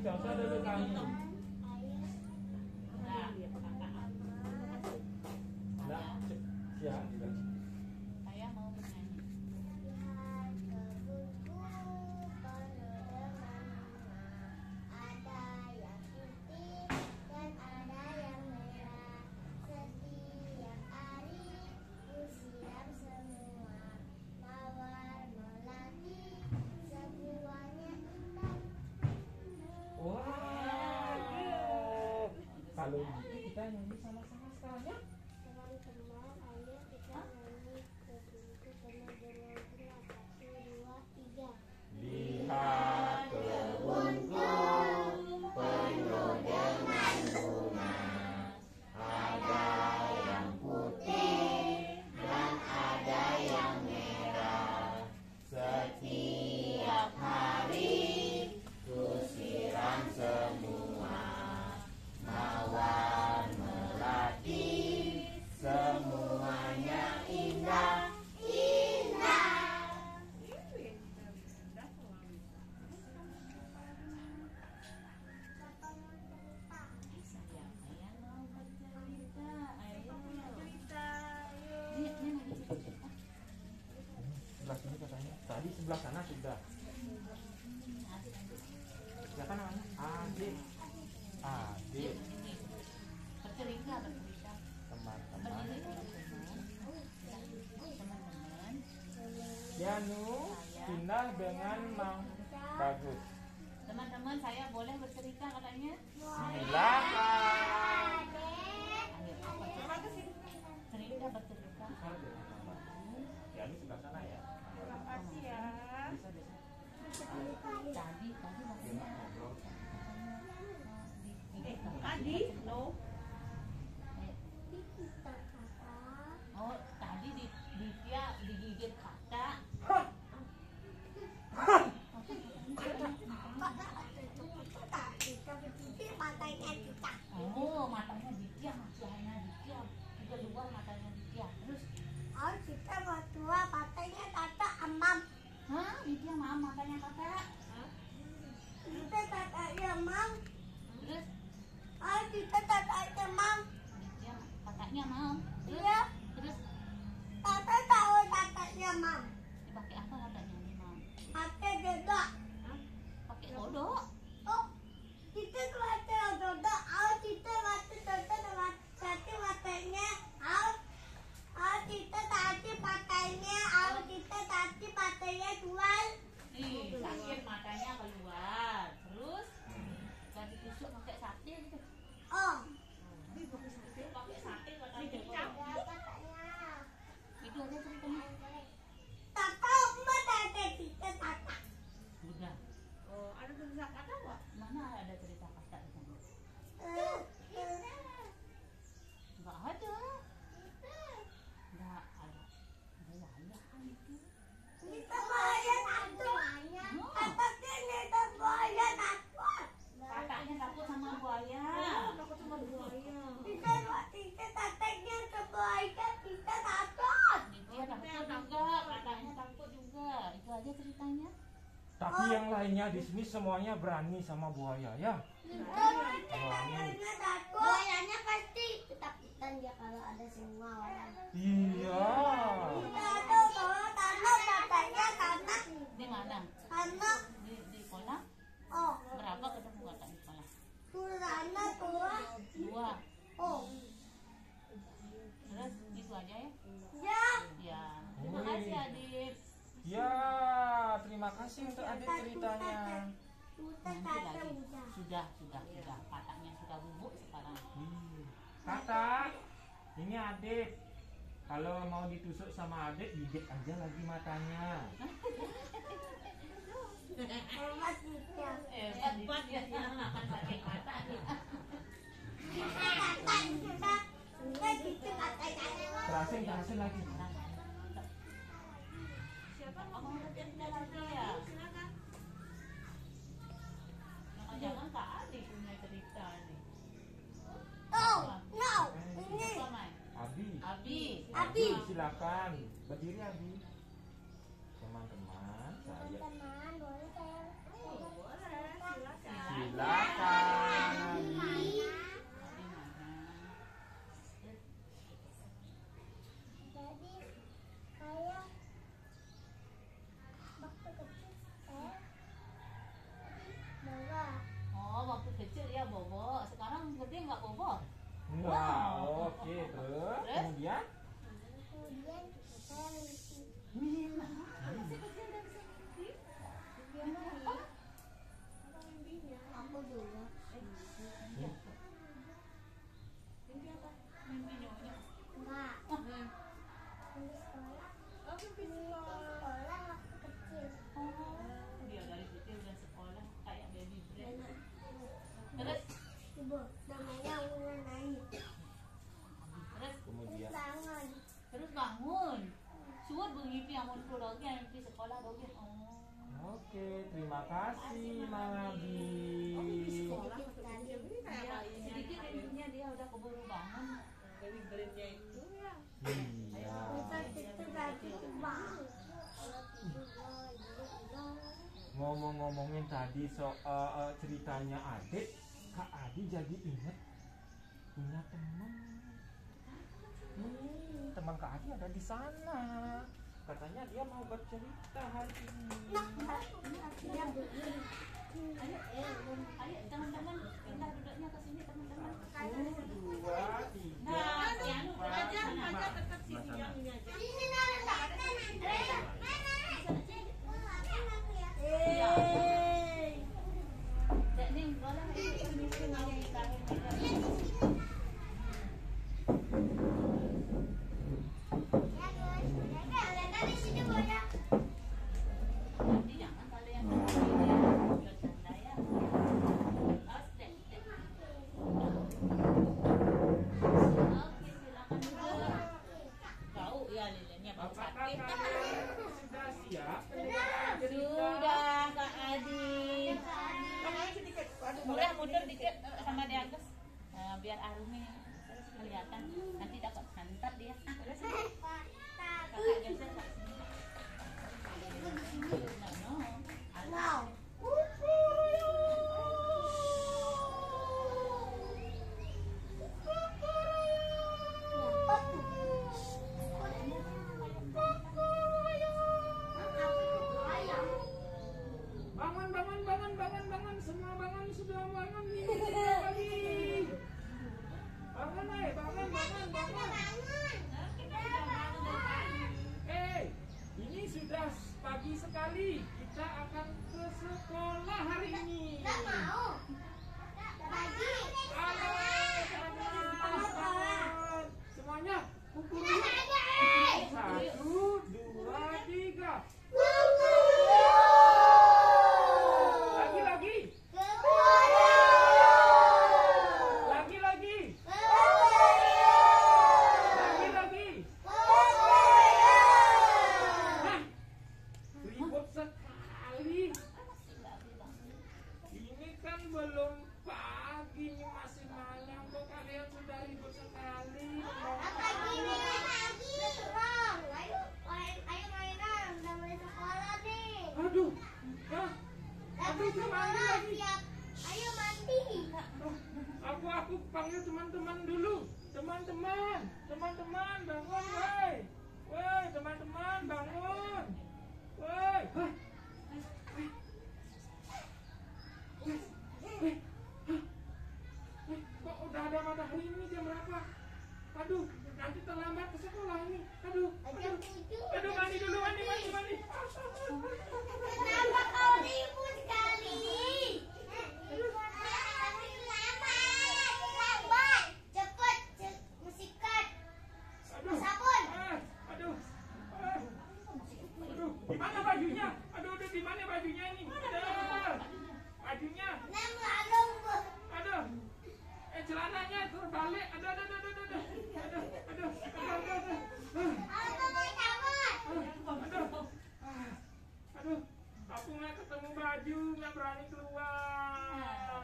Jangan usah duduk kami. Nah, siap. Saya mau bernyanyi. Kalau gitu kita nyanyi sama-sama sekarang ya. Teman-teman, ayo kita nyanyi ke pintu penuh dengan bunga. 1, 2, 3. Lihat kebunku penuh dengan bunga, ada yang putih dan ada yang merah. Setiap hari ku siram semua, mawar melati, semuanya indah, indah. Siapa yang mau bercerita? Ayo. Ini lagi cerita. Sebelah sini katanya. Tadi sebelah sana sudah. Siapa namanya? Adik. Adik. Bercerita, bercerita. Teman-teman. Teman-teman. Yanu pindah dengan Mang Bagus. Teman-teman, saya boleh bercerita katanya. Silakan. Ayo, apa tuh? Cerita, bercerita. Yanu sebelah sana ya. Terima kasih ya. Bisa. Tadi maksudnya. Tadi, no. Oh, tadi dia digigit kaca. Oh, matanya Ditya, matanya Ditya. Kedua matanya Ditya. Terus, Oh, kita berdua patahnya tata amam. hah? Ditya mam matanya kakak. Kita tatanya mam. Terus, Oh, kita tatanya mam. Ditya kakaknya mau. Terus, Iya, terus tata tahu tatanya mam. dipakai apa katanya nih mam? Pakai dedok. Pakai kodok. Oh, kita pakai dedok. Oh, kita pakai dedok dengan satu matanya. Oh, kita tadi patahnya. Oh, kita tadi patahnya dua. Nih, sakit matanya keluar. Terus, ganti tusuk pakai sate gitu. Oh, Pakai sate katanya. patahnya. Itu aja ceritanya. Tata emak tata kita tata. Udah. Oh, ada tulisan kata nggak? Mana ada cerita kakak di sana? Enggak ada. Enggak ada. Buaya kan itu. Kita bayar takut. Atasnya kita bayar takut. Kakaknya takut sama buaya. Takut sama buaya. Kita tatanya ke bayar kita takut. Dia takut juga. Kakaknya takut juga. Itu aja ceritanya. Tapi yang lainnya di sini semuanya berani sama buaya ya. Tatanya takut. Bayarnya pasti ketakutan dia kalau ada semua orang. Iya. Kita ada bawa tanah tatanya tanah. Di mana? Tanah. Di sekolah? Oh, Berapa ketemu kakak di sekolah? tanah tua. 2. Oh, Terus itu aja ya? ya. Ya. Terima kasih Adit. Ya, terima kasih untuk adik ceritanya. Kita Nanti tata lagi. udah. Sudah. Kakaknya sudah bubuk sekarang. Kakak, ini adik. Kalau mau ditusuk sama adik, gigit aja lagi matanya. Hebat kita. Hebat ya. Makan pakai mata. Kita gitu katanya. Terasin lagi. Siapa Kamu mau mau cerita lagi ya? silakan. Jangan Kak Adi punya cerita nih. Oh, no. Ini Siapa, Mai? Abi. Abi. Silakan berdiri Abi. Teman-teman, saya teman boleh saya. Boleh, silakan. silakan. kecil dia bobo, sekarang gede nggak bobo. Enggak. Oke, terus kemudian Kemudian Masih kecil dan sedikit. aku dulu. Mimpi apa? Mimpi nyonya. Enggak. Oh, Di sekolah. Oh, mimpi Di sekolah. sekolah waktu kecil. dia dari kecil udah sekolah kayak baby brain. Terus, Ibu, namanya udah naik. terus, kemudian Tangan. terus bangun. Suat mengimpi amun pro dogi, mimpi sekolah dogi. Oh. Oke, terima kasih Nabi. Sekolah waktu kecil ini kayak Dia bayinya. sedikit mimpinya dia udah keburu bangun. Baby brainnya itu ya. Iya. Bisa itu tadi bang. Ngomong-ngomongin tadi soal ceritanya adik, Kak Adi jadi inget punya teman. Teman Kak Adi ada di sana. Katanya dia mau bercerita hari ini. Ayo teman-teman, pindah duduknya ke sini teman-teman. 1, 2, 3. Nah, yang Aja tetap sini yang ini aja. Di sini ada takkan. Iya. Dek nih, boleh permisi mau ditaruh meja. Nanti jangan kalau yang bercanda ya. Awas dek, dek. Oke, silakan duduk. Tahu ya lilinnya mau Apakah sakit. kalian sudah siap mendengarkan cerita? Sudah Kak Adi. Tangannya sedikit. Aduh, Murah mundur dikit sama di atas. Nah, biar Arumi kelihatan. Nanti dapat santet dia. Kakak geser Kak sini. No, no. Wow. Bangun, bangun, bangun, bangun, bangun. Semua bangun, sudah bangun nih. Sudah pagi. Bangun, bangun, bangun, bangun. Ini sudah pagi sekali. Kita akan ke sekolah hari ini. Nggak mau. Pagi. Halo, teman-teman. Semuanya kumpul dulu. 1, 2, 3. Lagi-lagi. Lagi-lagi. Lagi-lagi. Hah? Ribut sekali. Ini kan belum pagi, ini masih malam kok kalian sudah ribut sekali. Pagi lagi. Terang. Ayo mainan. Udah mulai sekolah nih. Aduh, hah? Udah gimana sekolah lagi? siap. Ayo mandi. Aku panggil teman-teman dulu. Teman-teman, teman-teman bangun, woi. Woi, teman-teman bangun. Woi. Hah? Kok udah ada matahari ini jam berapa? Aduh, nanti terlambat ke sekolah ini. Aduh, Jam aduh. 7. Aduh, mandi dulu, mandi. Kenapa kau ribut sekali? Lambat. Cepet. Musikat. Aduh. Sabun. Aduh. Aduh, di mana bajunya? Aduh, di mana bajunya ini? Aduh. Bajunya. Nem lalung. Aduh. Celananya terbalik. Aduh. Aku mau cabut. Aduh. Aku nggak ketemu baju, nggak berani keluar.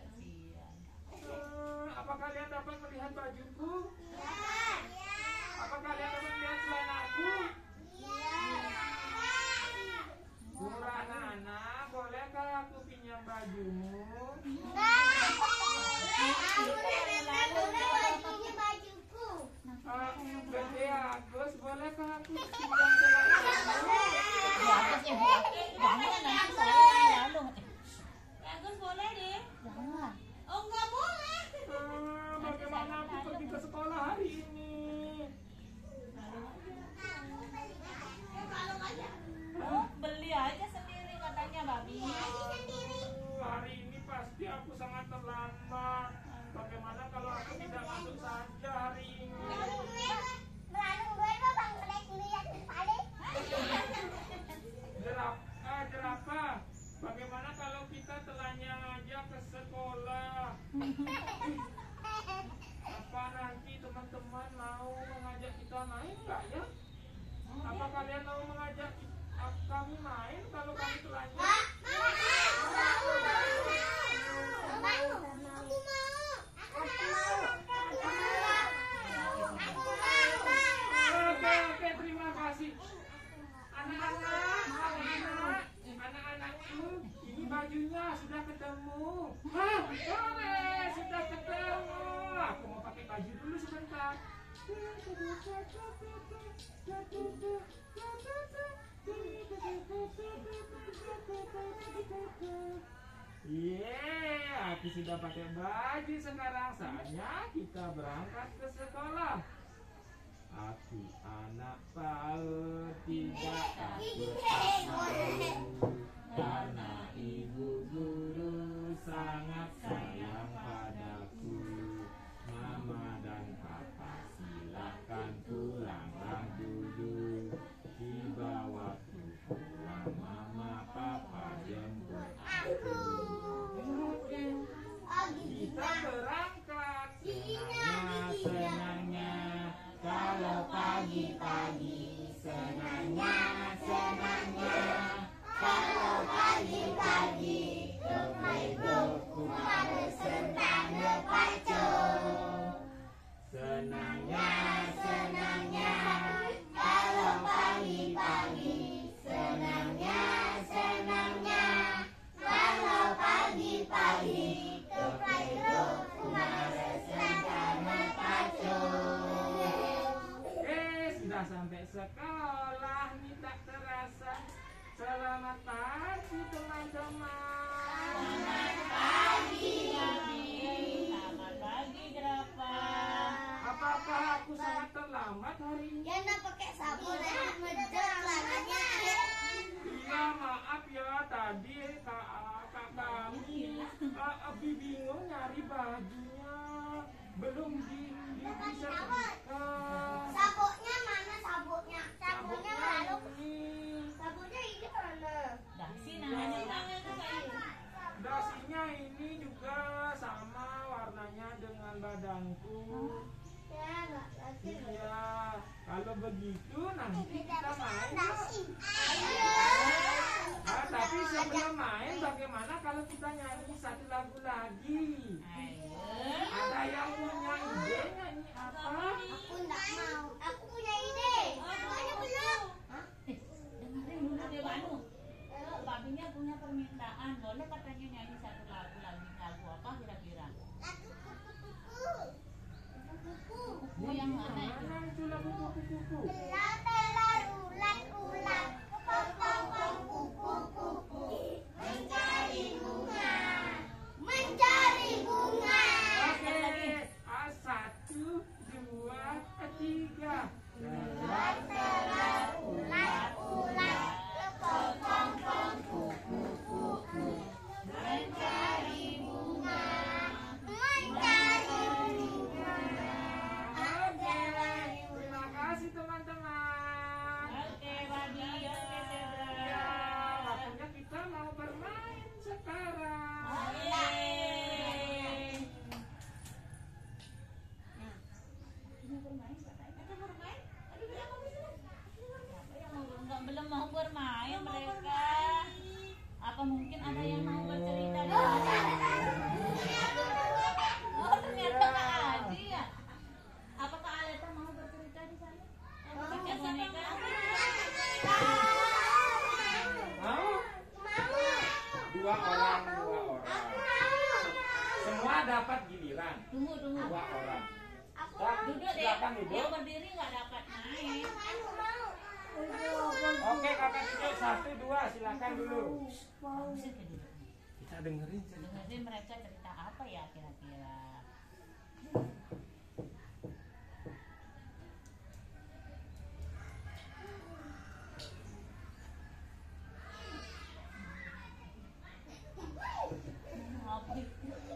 Apa kalian dapat melihat bajuku? Apa kalian dapat melihat celanaku? Nana, bolehkah aku pinjam bajumu? Bajuku. Gede Agus, bolehkah aku pinjam celanamu? Ya, Agus ya, Bu. Jangan nanti saya yang lalu. Ya, Agus boleh deh. Jangan. aku sangat terlambat. Bagaimana kalau aku tidak masuk saja hari ini? Jerapah, bagaimana kalau kita telanjang aja ke sekolah? Apa nanti teman-teman mau mengajak kita main nggak ya? Apa kalian mau mengajak kami main kalau kami telanjang? Oke, terima kasih. Anak-anakku, ini bajunya sudah ketemu. Sudah ketemu. Aku mau pakai baju dulu sebentar. Aku sudah pakai baju sekarang. Saatnya kita berangkat ke sekolah. Aku anak PAUD tidak takut karena ibu guru sangat sayang padaku. Mama dan papa silakan pulanglah dulu. Tiba waktu pulang mama papa jemput aku. Kita berangkat. Senangnya kalau pagi-pagi, senangnya kalau pagi-pagi ke playgroundku harus sentane pacung. Senangnya kalau pagi-pagi, senangnya kalau pagi-pagi ke playgroundku harus sentane pacung. Sudah sampai sekolah nih tak terasa. Selamat pagi teman-teman. Selamat pagi, selamat pagi Jerapah. Apakah aku sangat terlambat hari ini? Ya nggak pakai sabun ya, ngejek celananya. Iya maaf ya tadi kami bingung nyari bajunya belum bisa temukan. Sabuknya mana sabuknya? Sabuknya mana? Ini. Sabuknya ini mana? Dasi namanya. Dasinya ini juga sama warnanya dengan badanku. Ya nggak lagi. Iya, kalau begitu nanti kita main. Tapi sebelum main, bagaimana kalau kita nyanyi satu lagu lagi? Ada yang punya ide nyanyi apa? Aku nggak mau. Aku punya ide. Semuanya belum. Dengerin dulu dia Banu. Babinya punya permintaan, boleh katanya nyanyi satu lagu lagi. Lagu apa kira-kira? Lagu kupu-kupu. Kupu-kupu. Oh, yang mana itu? Mana itu lagu kupu-kupu? Telar ulat, pom-pom-pom, kupu-kupu. Mencari bunga. Oke, satu, dua, tiga. Telar ulat, pom-pom-pom, kupu-kupu. Mencari bunga. Terima kasih teman-teman. Oke, Babi. Oke, Zebra. Ya, waktunya kita mau bermain sekarang. Yeay. Mau bermain, katanya. Ada bermain? Aduh, kenapa bisa? Siapa yang belum mau bermain mereka? Apa mungkin ada yang mau bercerita di sana? Oh, ternyata Kak Adi ya. Apakah Aleta mau bercerita di sana? Kita boneka. Mau? Dua orang. Semua dapat giliran. Tunggu. 2 orang. Duduk deh. Silakan duduk. Yang berdiri nggak dapat main. Oke, kakak duduk 1, 2, silakan dulu. Bagusin ke dulu. Kita dengerin cerita. Dengerin mereka cerita apa ya kira-kira. Apa itu?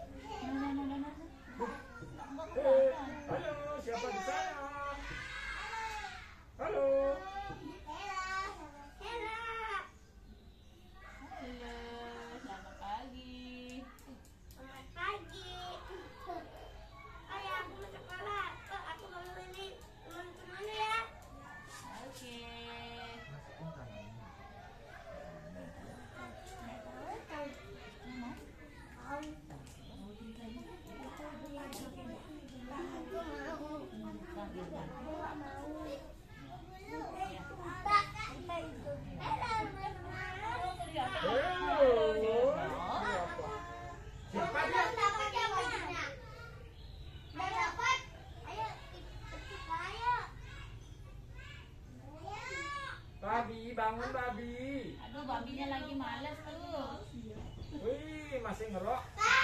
bangun babi. Aduh, babinya lagi males tuh. Wih, masih ngerok.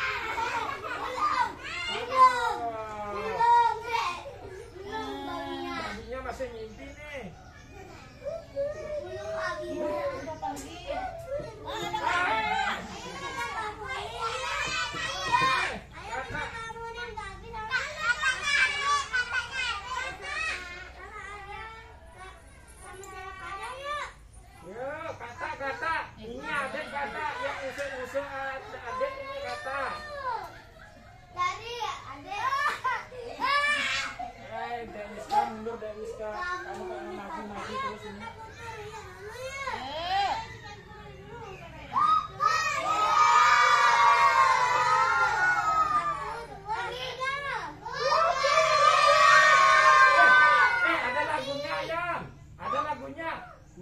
Babinya masih ngimpi nih. Udah panggil. Yuk, kata. Ini adik kata yang usung adik ini kata. Deniska mundur Deniska. Kamu kan mati terus ini. Ada lagunya ayam. Ada lagunya.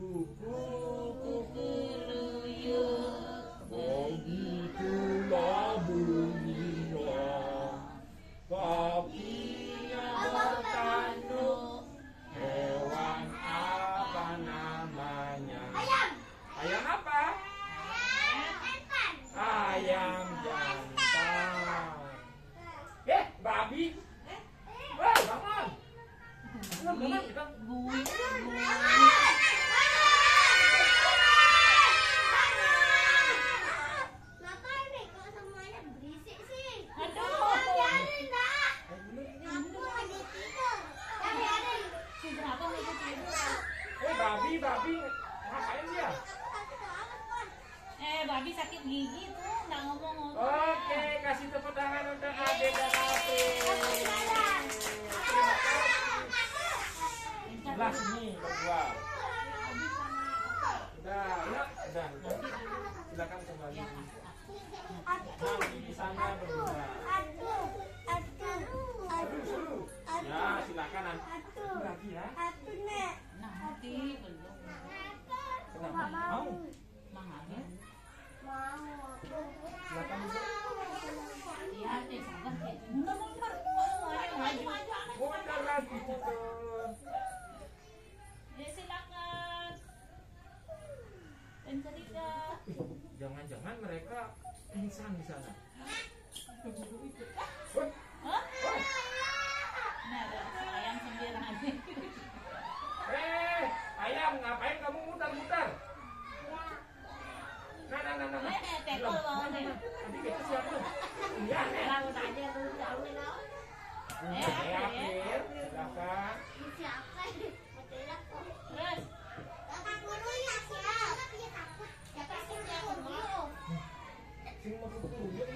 Begitulah bunyinya. Kakinya bertanduk. Hewan apa namanya? Ayam apa? Ayam jantan. Babi. Woi, bangun. Bangun kita. Babi, ngapain dia? Babi sakit gigi tuh, nggak ngomong-ngomong. Oke, kasih tepuk tangan untuk Ade dan Afif. Terima kasih. Sebelah sini berdua. Udah. Silakan kembali. Nanti di sana berdua. Seru. Ya, silakan nanti. Lagi ya. Nanti belum. Kenapa? Mau? Mahal. Silakan duduk. Iya, deh, sabar deh. Mundur. Maju. Mundur lagi gitu. Ya, silakan. Dan cerita. Jangan-jangan mereka pingsan di sana. Hah? Nah, ada ayam sembilan. Ayam, ngapain kamu muter-muter? Nah. Tekol banget deh. Tadi kita siapa? Iya, nih. Laut aja dulu jauh nih, Lau. Akhir, silakan. Terus. Sing mau turun ya.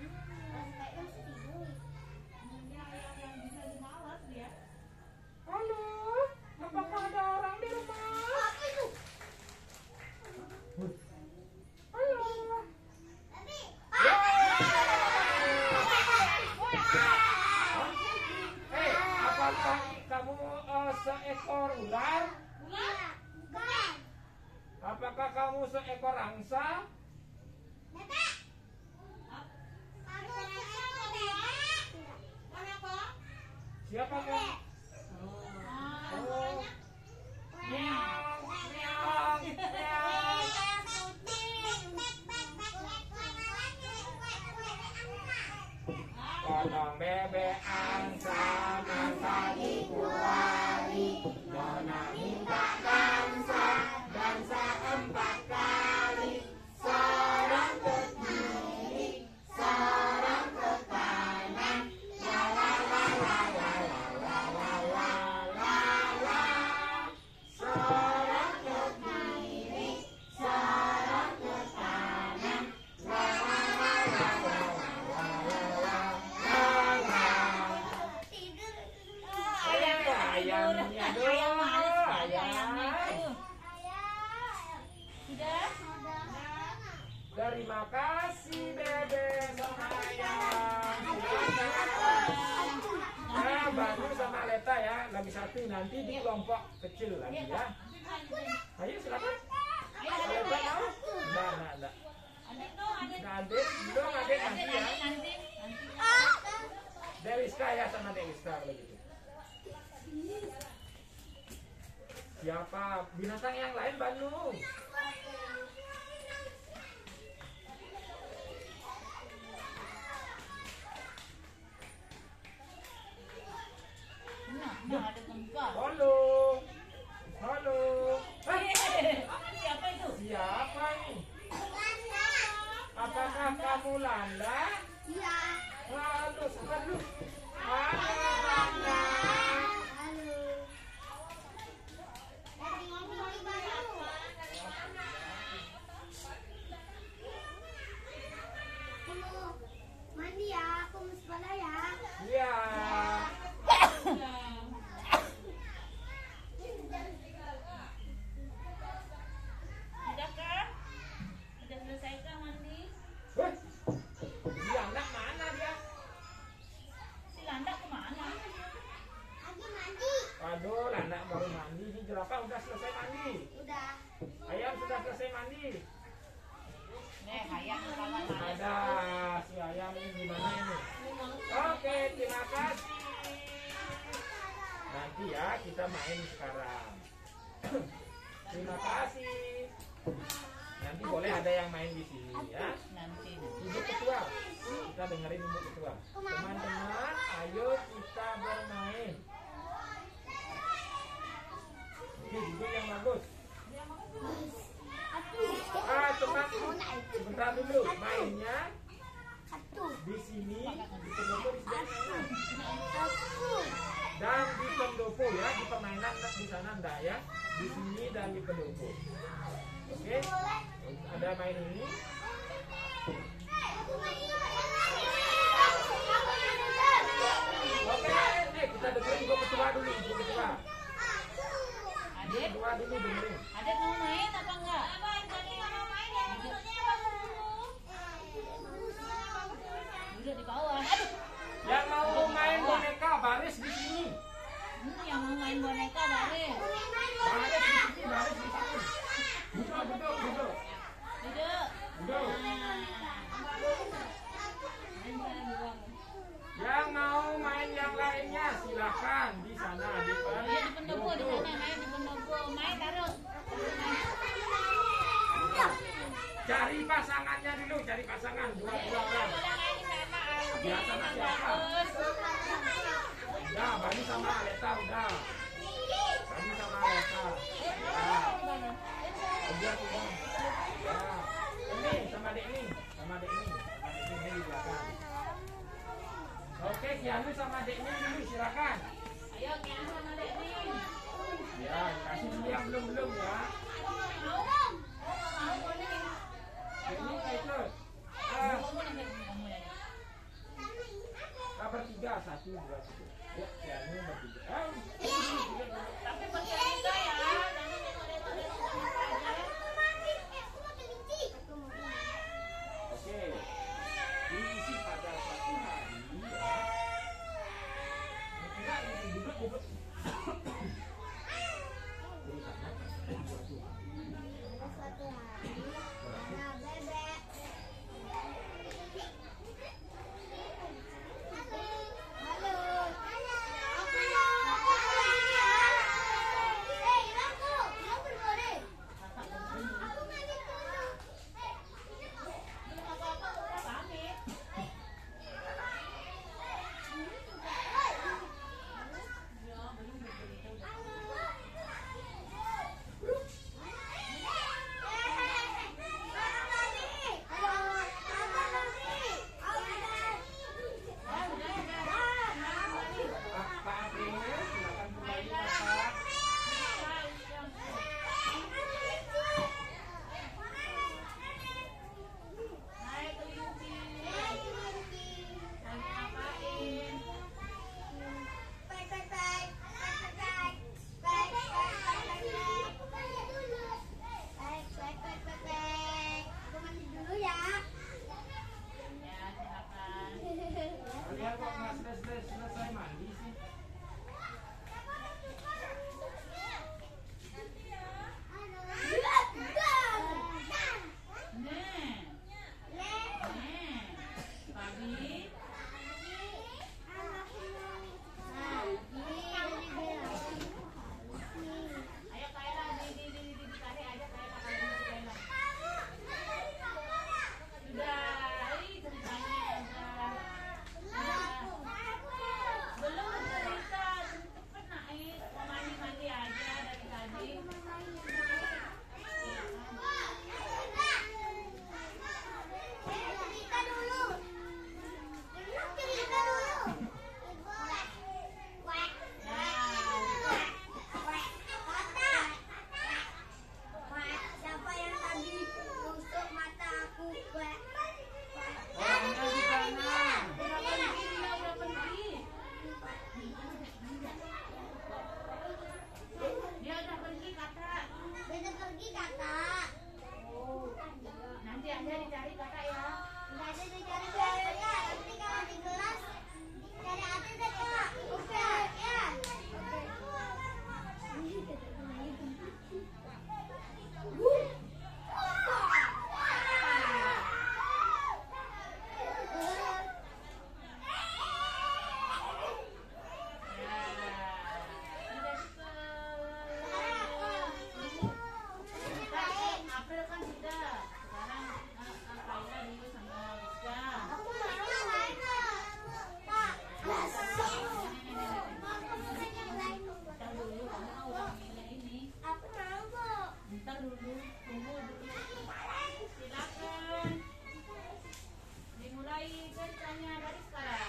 Halo, apakah ada orang di rumah? Halo. Apakah kamu seekor ular? Apakah kamu seekor angsa? Siapa kamu? Potong bebek angsa masa dikuali. Nona minta dansa 4 kali. Seorang ke kiri, seorang ke kanan. La la la la la la la la la la. Seorang ke kiri, seorang ke kanan. La la la la la la la la. Ayamnya dong. Ayamnya itu. Sudah? Terima kasih Dede sama ayam. Nah, Banu sama Leta ya, lagi satu nanti di kelompok kecil lagi ya. Ayo silakan. Leta mau? Enggak. Adik dong, adik. Adik nanti ya. Nanti. Deliska ya sama Deliska begitu. Siapa? Binatang yang lain, Banu. Nah, ada tempat. Halo. Halo. Siapa itu? Siapa ini? Landa. Apakah kamu Landa? Iya. Halo, sebentar dulu. Halo, Landa. Halo. Lagi ngomong di Bayu. Halo. Mandi ya, aku mau sekolah ya. Iya. Sudah kah? Sudah selesai kah mandi? Weh, si Landa mana dia? Si Landa kemana? Lagi mandi. Aduh, Landa baru mandi. Ini jerapah udah selesai mandi. Udah. Ayam sudah selesai mandi. Ayam kawan Ada si ayam ini gimana ini? Oke, terima kasih. Nanti ya kita main sekarang. Terima kasih. Nanti boleh ada yang main di sini ya. nanti. Ibu ketua, kita dengerin ibu ketua. Teman-teman, ayo kita bermain. Oke, duduk yang bagus. Teman, sebentar dulu. Mainnya di sini, di pendopo di sana. Dan di pendopo ya, di permainan di sana enggak ya. Di sini dan di pendopo. Oke, ada main ini. Oke, kita dengerin ibu ketua dulu, ibu ketua. Adit, Ketua dulu dengerin. Adit mau main apa enggak? Duduk di bawah. Aduh. Yang mau main boneka baris di sini. Yang mau main boneka baris. Baris di sini, baris di sini. Duduk, duduk, duduk. Duduk. Duduk. Nah. Yang mau main yang lainnya silakan di sana di Iya di pendopo di sana main di pendopo. Main taruh. Cari pasangannya dulu, cari pasangan dua orang. Boleh main di sana. Ya sama siapa? Udah, Bani sama Aleta udah. Bani sama Aleta. Ya. Udah, udah. Ya. Ini sama Dek ini, sama Dek ini, sama Dek ini di belakang. Oke, Kianu sama Dek ini dulu silakan. Ayo Kianu sama Dek Ning. Ya, kasih dulu yang belum ya. Ini ikut. Bertiga, 1, 2, 3. Ya, Kianu bertiga. Tapi bertiga ya. Jangan nengok-nengok aja. Oke. Diisi pada suatu hari ya. Enggak, duduk. Tulisannya suatu hari. Suatu hari, ada bebek. Halo. ceritanya dari sekarang.